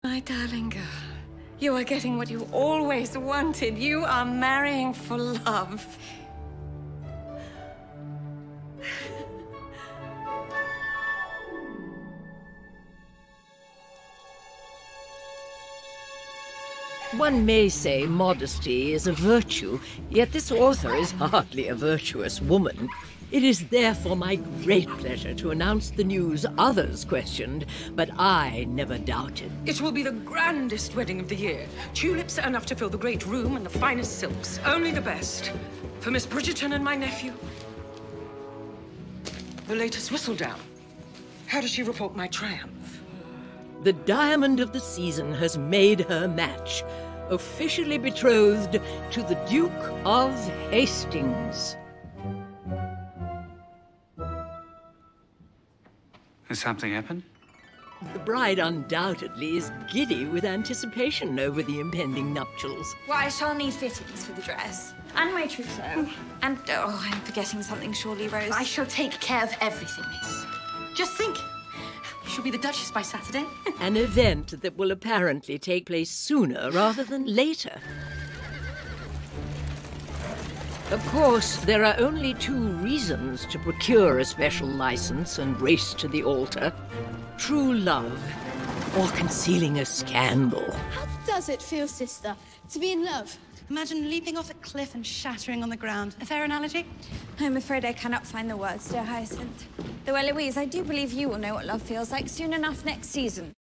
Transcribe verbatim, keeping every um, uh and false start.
My darling girl, you are getting what you always wanted. You are marrying for love. One may say modesty is a virtue, yet this author is hardly a virtuous woman. It is therefore my great pleasure to announce the news others questioned, but I never doubted. It will be the grandest wedding of the year. Tulips enough to fill the great room and the finest silks. Only the best. For Miss Bridgerton and my nephew. The latest Whistledown. How does she report my triumph? The diamond of the season has made her match. Officially betrothed to the Duke of Hastings. Has something happened? The bride undoubtedly is giddy with anticipation over the impending nuptials. Well, I shall need fittings for the dress. And my trousseau. And, oh, I'm forgetting something, surely, Rose. I shall take care of everything, miss. Just think. She'll be the Duchess by Saturday. An event that will apparently take place sooner rather than later. Of course, there are only two reasons to procure a special license and race to the altar. True love, or concealing a scandal. How does it feel, sister, to be in love? Imagine leaping off a cliff and shattering on the ground. A fair analogy? I'm afraid I cannot find the words, dear Hyacinth. Though, Eloise, I do believe you will know what love feels like soon enough next season.